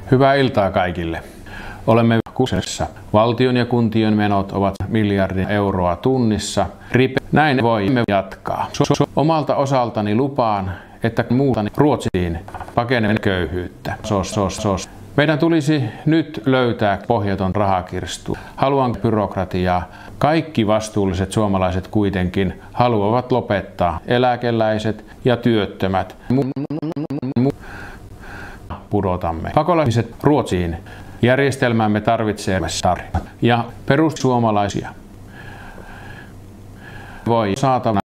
Hyvää iltaa kaikille. Olemme kusessa. Valtion ja kuntien menot ovat miljardia euroa tunnissa. Näin voimme jatkaa. Omalta osaltani lupaan, että muutani Ruotsiin pakenemme köyhyyttä. Meidän tulisi nyt löytää pohjaton rahakirstu. Haluan byrokratiaa. Kaikki vastuulliset suomalaiset kuitenkin haluavat lopettaa. Eläkeläiset ja työttömät. Pudotamme. Pakolaiset Ruotsiin. Järjestelmämme tarvitsee ja perussuomalaisia. Voi saatava